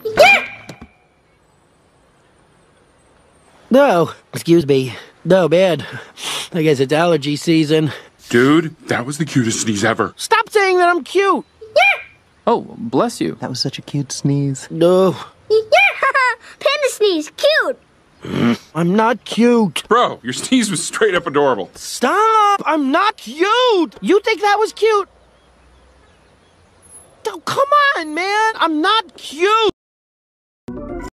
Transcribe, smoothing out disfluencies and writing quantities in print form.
No, excuse me. No, man. I guess it's allergy season. Dude, that was the cutest sneeze ever. Stop saying that I'm cute! Oh, bless you. That was such a cute sneeze. No, Panda sneeze, cute. I'm not cute. Bro, your sneeze was straight up adorable. Stop! I'm not cute! You think that was cute? Oh, come on, man! I'm not cute!